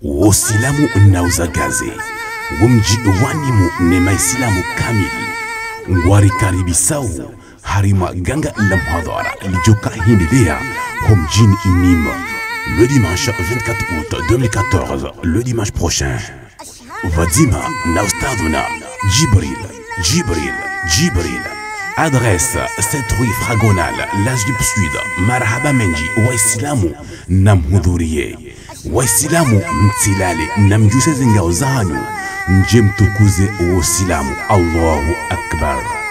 Waislamu na uzagaze wumji wanimu nema Islamu kamili ngwari karibisau harima ganga la mhadhara lijoka hindelea homjini Nîmes le dimanche 24 août 2014, le dimanche prochain. Vadima na ustaduna Jibril. Adresse 7 rue Fragonal, Las du Sud. Marhaba menji Waislamu na mhudhurie. Waislamu mtilale na mjuse zingao zanyu. Nje mtukuze Waislamu. Allahu Akbar.